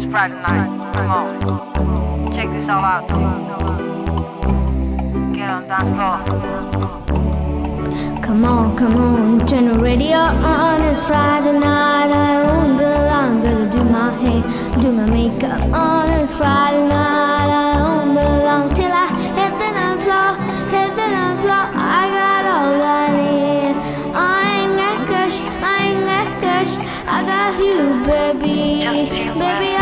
Friday night. Come on. Check this all out. Get on the dance floor. Come on, turn the radio on. It's Friday night. I won't be long. Gonna do my hair, do my makeup on. It's Friday night. I won't be long till I hit the dance floor, hit the dance floor. I got all I need. I ain't got gush, I ain't got gush. I got you, baby, baby.